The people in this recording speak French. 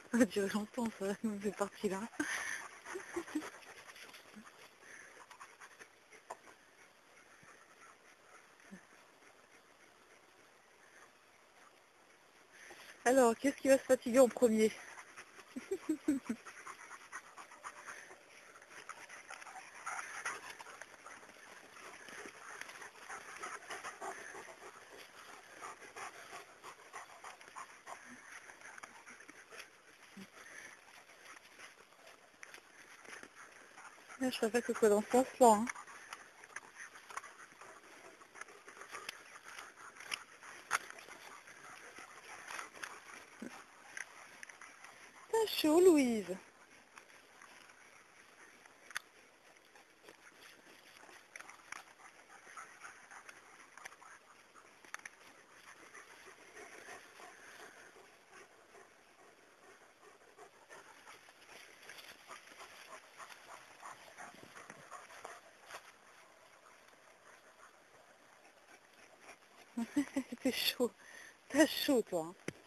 Ça a duré longtemps, ça, cette partie-là. Alors, qu'est-ce qui va se fatiguer en premier? Je préfère que ce soit dans ce sens-là. Hein. T'as chaud, Louise. T'es chaud. T'as chaud, toi. Hein.